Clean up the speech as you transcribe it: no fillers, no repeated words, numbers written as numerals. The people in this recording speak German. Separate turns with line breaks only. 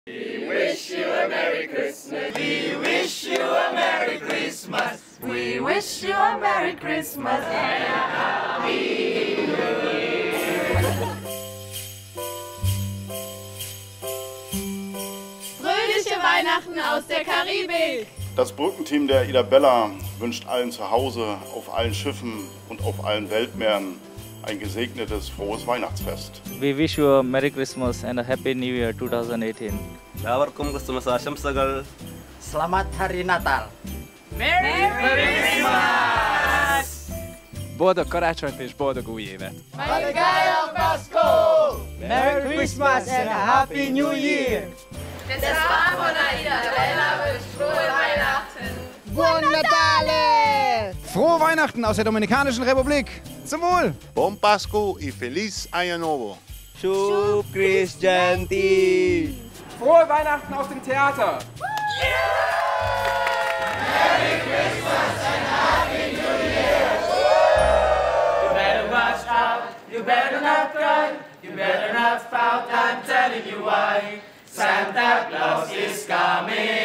We wish you a Merry Christmas. We wish you a Merry Christmas. We wish you a Merry Christmas and a Happy New Year.
Fröhliche Weihnachten aus der Karibik.
Das Brückenteam der Idabella wünscht allen zu Hause, auf allen Schiffen und auf allen Weltmeeren ein gesegnetes, frohes Weihnachtsfest.
We wish you a Merry Christmas and a Happy New Year 2018.
എല്ലാവർക്കും ക്രിസ്തുമസ് ആശംസകൾ.
Selamat Hari Natal.
Merry Christmas!
Boldog karácsonyt és boldog új évet!
Maligayang Pasko! Merry Christmas and a Happy New Year!
Das Paar von Idabella wünscht frohe Weihnachten.
Buon Natale!
Frohe Weihnachten aus der Dominikanischen Republik! Zum Wohl!
Bon Pascu y feliz Año Nuevo!
Shub Christianti!
Frohe Weihnachten aus dem Theater!
Merry Christmas and Happy New Year. You better watch out, you better not cry, you better not pout, I'm telling you why. Santa Claus is coming.